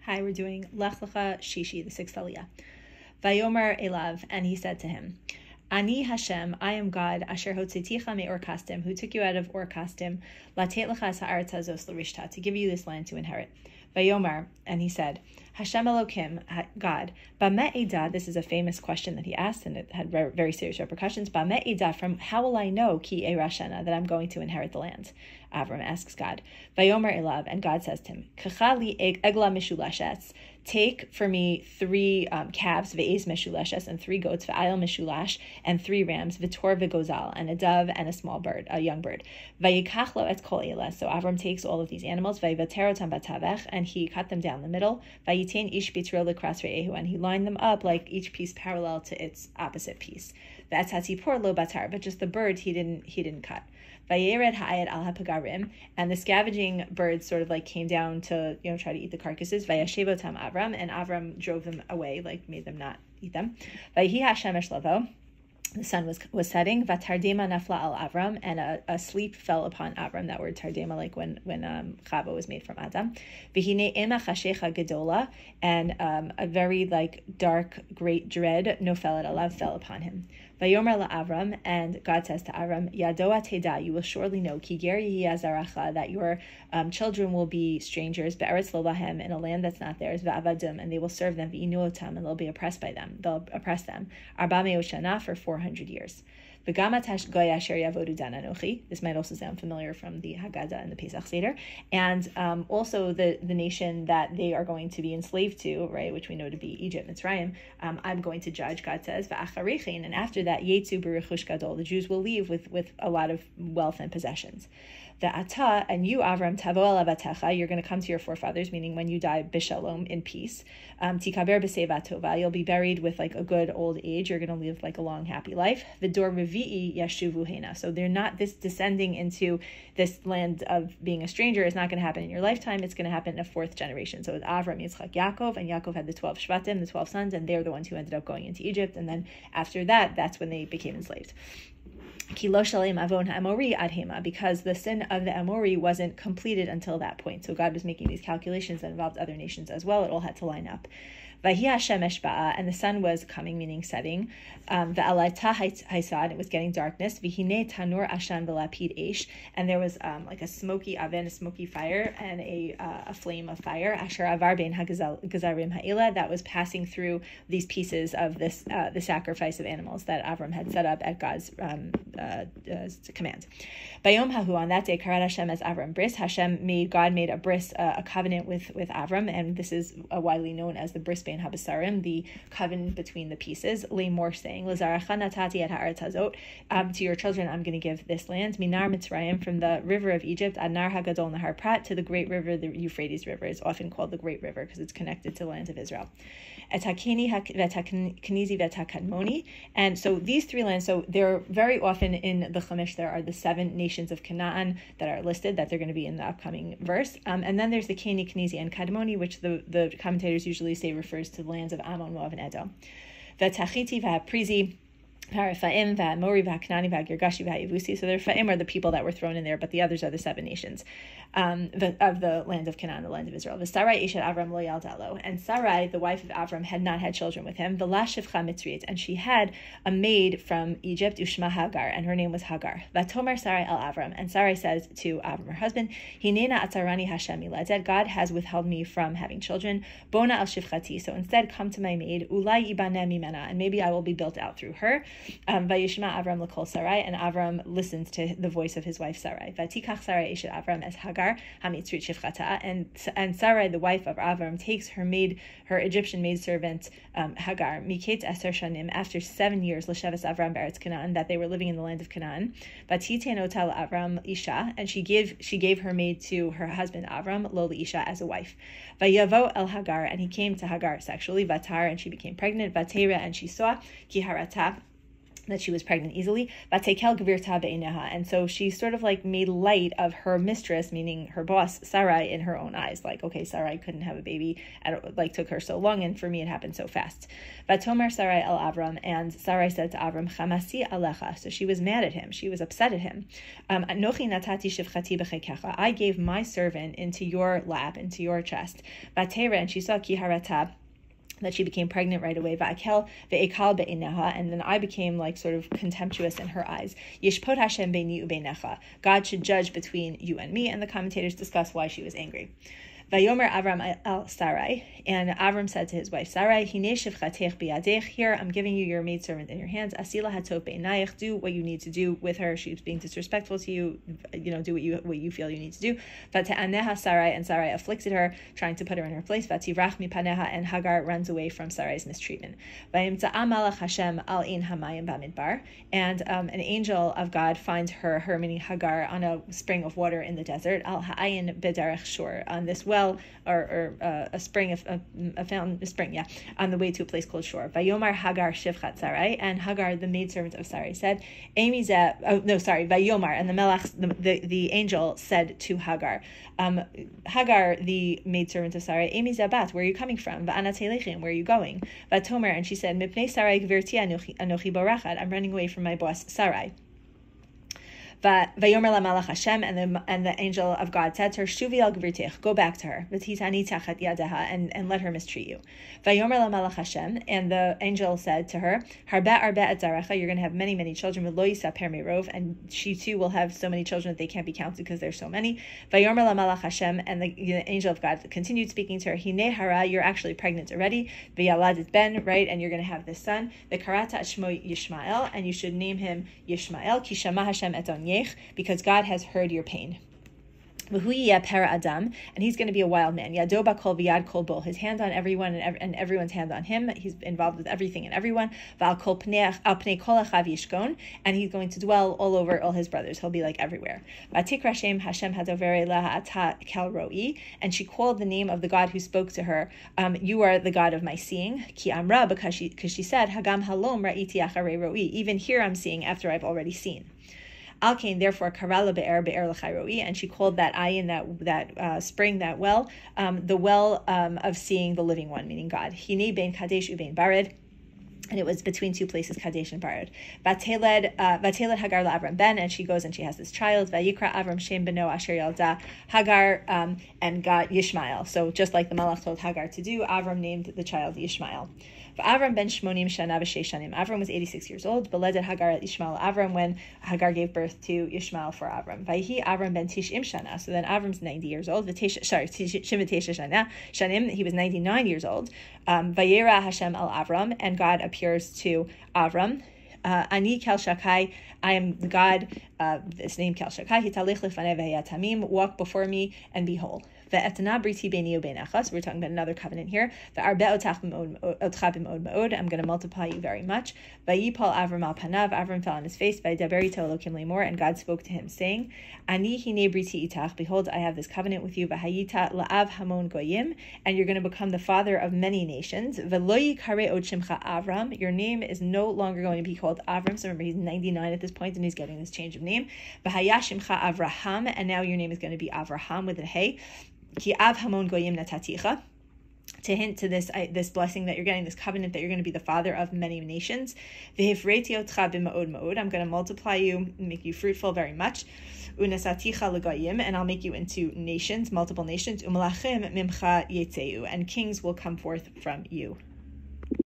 Hi, we're doing Lech Lecha Shishi, the sixth Aliyah. Vayomer Elav, and he said to him, Ani Hashem, I am God, Asher Hotzeticha me Ur Kasdim, who took you out of Ur Kasdim, Latet Lecha Ha'aretz Hazos L'Rishta, to give you this land to inherit. Vayomer, and he said, Hashem Elokim, God, Bameh Edah, this is a famous question that he asked, and it had very serious repercussions. Bameh Edah, from how will I know Ki Eirashena, that I'm going to inherit the land? Avram asks God. Vayomer Elav, and God says to him, Kachali Egla Mishulashes, take for me 3 calves, ve'ez meshuleshes, and 3 goats, ve'ayel meshulash, and 3 rams, v'tor ve'gozal, and a dove and a small bird, a young bird. Vayikachlo et kol elah. So Avram takes all of these animals, vayvaterotam batavech, and he cut them down the middle. Vayitain ish bitro lekras re'ehu, and he lined them up like each piece parallel to its opposite piece. V'atzatipor lo batar, but just the birds he didn't cut. Vayered ha'ayed al ha'pagarim, and the scavenging birds sort of like came down to try to eat the carcasses. Vayashevotam Avram, and Avram drove them away, like made them not eat them. Vayihi hashemesh lavo, the sun was setting. Vatardema nafla al Avram, and a sleep fell upon Avram. That word tardema, like when Chava was made from Adam. Vihine ema chashecha gedola, and a very dark great dread nofelet alav fell upon him. Vayomer la Avram, and God says to Avram, Yadoa teda, you will surely know, Ki ger yehi azaracha, that your children will be strangers, be'eretz lo lahem, in a land that's not theirs, ve'avadim, and they will serve them, ve'inuotam, and they'll be oppressed by them. They'll oppress them. Arba me'ot shana, for 400 years. This might also sound familiar from the Haggadah and the Pesach Seder. And also the nation that they are going to be enslaved to, right, which we know to be Egypt, Mitzrayim, I'm going to judge, God says, and after that, Yetzu b'rechush gadol, the Jews will leave with a lot of wealth and possessions. The Ata, and you, Avram, tavo el avatecha, you're going to come to your forefathers, meaning when you die, bishalom, in peace. Tikaber b'seva tova, you'll be buried with a good old age. You're going to live a long, happy life. The dor revi'i yashuvu hena. So they're not, this descending into this land of being a stranger is not going to happen in your lifetime. It's going to happen in a 4th generation. So with Avram, Yitzchak, Yaakov, and Yaakov had the 12 Shvatim, the 12 sons, and they're the ones who ended up going into Egypt. And then after that, that's when they became enslaved. Because the sin of the Amori wasn't completed until that point. So God was making these calculations that involved other nations as well. It all had to line up. And the sun was coming, meaning setting. And it was getting darkness. And there was a smoky oven, a smoky fire, and a flame of fire. That was passing through these pieces of this the sacrifice of animals that Avram had set up at God's command. Bayom Hahu, on that day, Karat Hashem as Avram bris. God made a bris, a covenant with Avram, and this is widely known as the bris bein habasarim, the covenant between the pieces. Lemor saying, L'zaracha natati et ha'aretz hazot, to your children I'm going to give this land. Minar Mitzrayim, from the river of Egypt, ad nar hagadol nahar Prat, to the great river, the Euphrates River is often called the Great River because it's connected to the land of Israel. Et hakeni v'et hakadmoni, and so these 3 lands. So they're very often in the Chumash. There are the 7 nations of Canaan that are listed, that they're going to be in the upcoming verse. And then there's the Keni, Kenizi, and Kadmoni, which the commentators usually say refers to the lands of Ammon, Moab, and Edom. V'tachiti v'haprizi, V'Rephaim, V'Amori, V'Knani, V'Girgashi, V'Yevusi. So the Rephaim are the people that were thrown in there, but the others are the 7 nations of the land of Canaan, the land of Israel. The Sarai Ishat Avram lo yaldalo, and Sarai, the wife of Avram, had not had children with him. The Lashivcha mistreats, and she had a maid from Egypt, Ushma Hagar, and her name was Hagar. V'Tomer Sarai el Avram, and Sarai says to Avram, her husband, Hinena atzarani Hashem miladzed, God has withheld me from having children. Bona al shivchati, so instead come to my maid. Ulai ibaneh mimena, and maybe I will be built out through her. Vayishma Avram l'kol Sarai, and Avram listens to the voice of his wife Sarai. Vatikach Sarai eshet Avram as Hagar hamitzrit shivchata, and Sarai, the wife of Avram, takes her Egyptian maidservant Hagar miket eser shanim, after 7 years l'sheves Avram be'eretz Canaan, that they were living in the land of Canaan. Vatiten otal Avram isha, and she gave her maid to her husband Avram lo isha, as a wife. Vayavo el Hagar, and he came to Hagar sexually. Vatar, and she became pregnant. Vatera, and she saw kiharata, that she was pregnant easily. And so she sort of like made light of her mistress, meaning her boss, Sarai, in her own eyes. Like, okay, Sarai couldn't have a baby, like took her so long, and for me it happened so fast. Vatomer Sarai el Avram, and Sarai said to Avram, Chamasi alecha. So she was mad at him. She was upset at him. Anochi natati shivchati b'chekecha. I gave my servant into your lap, into your chest. Vatera, and she saw ki harata, that she became pregnant right away, and then I became like sort of contemptuous in her eyes. Yishpot Hashem beini u'beinecha. God should judge between you and me, and the commentators discuss why she was angry. Vayomer Avram al Sarai, and Avram said to his wife Sarai, Hinei shivchatech biyadech. Here, I'm giving you your maidservant in your hands. Asila hatov beinayich. Do what you need to do with her. She's being disrespectful to you. Do what you feel you need to do. Vata'aneha Sarai, and Sarai afflicted her, trying to put her in her place. Vativrach mipaneha, and Hagar runs away from Sarai's mistreatment. Vayimtza'a malach Hashem al ein hamayim bamidbar, and an angel of God finds her, meaning Hagar, on a spring of water in the desert. Al ha'ayin b'derech shur, on this well, or a spring, a fountain, a spring, on the way to a place called Shor. Vayomar Hagar shivchat Sarai, and Hagar, the maidservant of Sarai, said, Vayomar, and the melech, the angel said to Hagar, Hagar, the maidservant of Sarai, Emi zabat, where are you coming from? Va'ana telechem, where are you going? Vatomer, and she said, Mipnei Sarai gvirti anochi borachat, I'm running away from my boss Sarai. Vayomer la malach Hashem, and the angel of God said to her, Shuvi al gvirtich, go back to her, v'titani tachat yadaha, and let her mistreat you. Vayomer la malach Hashem, and the angel said to her, Harbe arbe et zarecha, you're going to have many, many children, v'lo yisaper merov, and she too will have so many children that they can't be counted because there's so many. Vayomer la malach Hashem, and the angel of God continued speaking to her, Hine hara, you're actually pregnant already, v'yaladet ben, right, and you're going to have this son, v'karata shmo Yishmael, and you should name him Yishmael, ki shama Hashem et on because God has heard your pain. And he's going to be a wild man. Yadoba kol v'yad kol bo. His hand on everyone and everyone's hand on him. He's involved with everything and everyone. V'al kol pnei kol achav yishkon. And he's going to dwell all over all his brothers. He'll be like everywhere. V'tikra shem Hashem hadovere laha ata kel roi. And she called the name of the God who spoke to her. You are the God of my seeing. Ki amra, because she said, Hagam halom ra'iti acharei roi. Even here I'm seeing after I've already seen. Alkain, therefore, karala be'er l'chayroi, and she called that ayin, that spring, that well, the well of seeing the living one, meaning God. Hine bein kadesh ubein bared, and it was between two places, Kadesh and Bared. Vateled Hagar la'Avram ben, and she goes and she has this child. Vayikra Avram shem beno asher yalda Hagar, and got Yishmael. So just like the Malach told Hagar to do, Avram named the child Yishmael. Avram ben shmonim shana v'sheish shanim. Avram was 86 years old. Beleded Hagar at Yishmael Avram, when Hagar gave birth to Yishmael for Avram. Vayhi Avram ben tish'im shana. So then Avram's 90 years old. Shim shanim. He was 99 years old. Vayera Hashem al Avram, and God appears to Avram. Ani kel shakai, I am the God, this name kel shakai, hitalech lefanei v'yatamim, walk before me and be whole. Ve'etana briti beini u'beinecha, so we're talking about another covenant here. Ve'arbe otach b'mod ma'od, I'm going to multiply you very much. Vayipal Avram al panav, Avram fell on his face. Vaydaber ito Elokim lemor, and God spoke to him, saying, Ani hine briti itach, behold, I have this covenant with you. V'hayita la'av hamon goyim, and you're going to become the father of many nations. Ve'lo yikare od shimcha Avram, your name is no longer going to be called Avram. So remember, he's 99 at this point, and he's getting this change of name. V'haya shimcha Avraham, and now your name is going to be Avraham with a hey. Ki av hamon goyim nataticha, to hint to this blessing that you're getting, this covenant that you're going to be the father of many nations. V'hifreiti otcha b'ma'od ma'od, I'm going to multiply you, make you fruitful very much. Unasaticha l'goyim, and I'll make you into nations, multiple nations. U'malachim mimcha yetzeu, and kings will come forth from you.